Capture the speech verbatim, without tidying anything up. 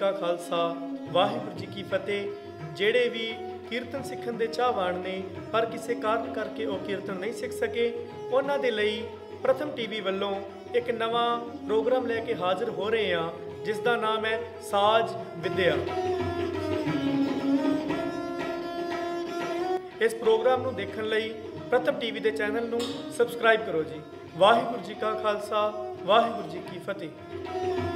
का खालसा वाहिगुरू जी की फतेह। ਜਿਹੜੇ ਵੀ ਕੀਰਤਨ ਸਿੱਖਣ ਦੇ ਚਾਹਵਾਨ ਨੇ ਪਰ ਕਿਸੇ ਕਾਰਨ ਕਰਕੇ ਉਹ ਕੀਰਤਨ ਨਹੀਂ ਸਿੱਖ ਸਕੇ, ਉਹਨਾਂ ਦੇ ਲਈ ਪ੍ਰਥਮ ਟੀਵੀ ਵੱਲੋਂ ਇੱਕ ਨਵਾਂ ਪ੍ਰੋਗਰਾਮ ਲੈ ਕੇ ਹਾਜ਼ਰ ਹੋ ਰਹੇ ਹਾਂ, ਜਿਸ ਦਾ ਨਾਮ ਹੈ ਸਾਜ ਵਿਦਿਆ। ਇਸ ਪ੍ਰੋਗਰਾਮ ਨੂੰ ਦੇਖਣ ਲਈ ਪ੍ਰਥਮ ਟੀਵੀ ਦੇ ਚੈਨਲ ਨੂੰ ਸਬਸਕ੍ਰਾਈਬ ਕਰੋ ਜੀ। ਵਾਹਿਗੁਰੂ ਜੀ ਕਾ ਖਾਲਸਾ ਵਾਹਿਗੁਰੂ ਜੀ ਕੀ ਫਤਿਹ।